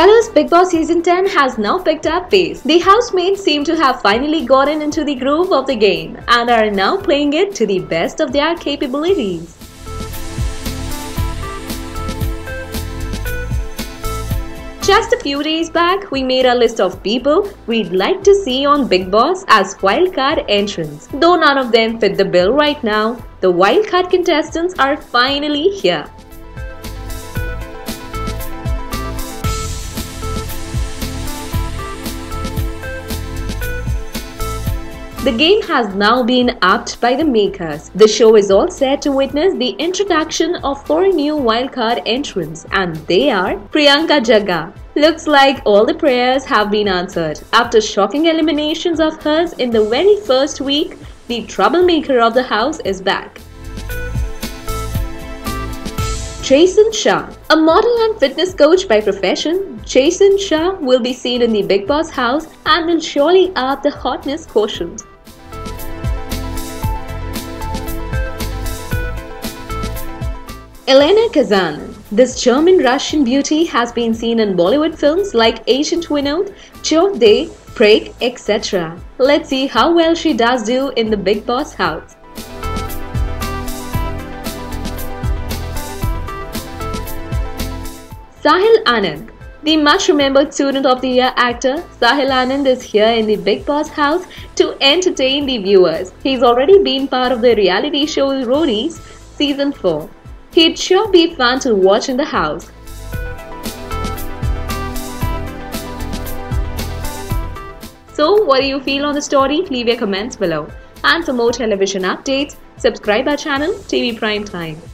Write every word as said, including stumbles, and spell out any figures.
Colors Bigg Boss Season ten has now picked up pace. The housemates seem to have finally gotten into the groove of the game and are now playing it to the best of their capabilities. Just a few days back, we made a list of people we'd like to see on Bigg Boss as wildcard entrants. Though none of them fit the bill right now, the wildcard contestants are finally here. The game has now been upped by the makers. The show is all set to witness the introduction of four new wildcard entrants, and they are Priyanka Jagga. Looks like all the prayers have been answered. After shocking eliminations of hers in the very first week, the troublemaker of the house is back. Jason Shah. A model and fitness coach by profession, Jason Shah will be seen in the Bigg Boss house and will surely up the hotness quotient. Elena Kazan. This German-Russian beauty has been seen in Bollywood films like Agent Vinod, Chok De, Prey, et cetera. Let's see how well she does do in the Bigg Boss house. Sahil Anand. The much-remembered Student of the Year actor Sahil Anand is here in the Bigg Boss house to entertain the viewers. He's already been part of the reality show Roadies Season four. He'd sure be fun to watch in the house. So, what do you feel on the story? Leave your comments below. And for more television updates, subscribe our channel T V Prime Time.